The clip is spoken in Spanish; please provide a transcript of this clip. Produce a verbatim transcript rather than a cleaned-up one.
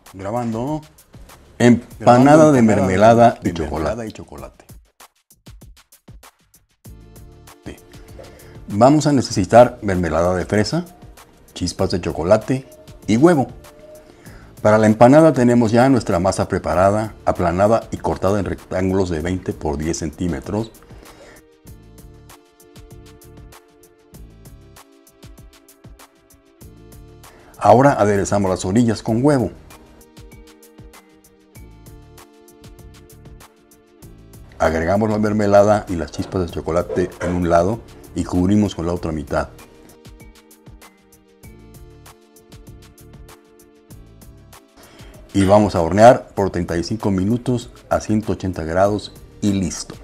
Grabando. Empanada de mermelada y chocolate. y chocolate. Vamos a necesitar mermelada de fresa, chispas de chocolate y huevo. Para la empanada tenemos ya nuestra masa preparada, aplanada y cortada en rectángulos de veinte por diez centímetros. Ahora aderezamos las orillas con huevo. Agregamos la mermelada y las chispas de chocolate en un lado y cubrimos con la otra mitad. Y vamos a hornear por treinta y cinco minutos a ciento ochenta grados y listo.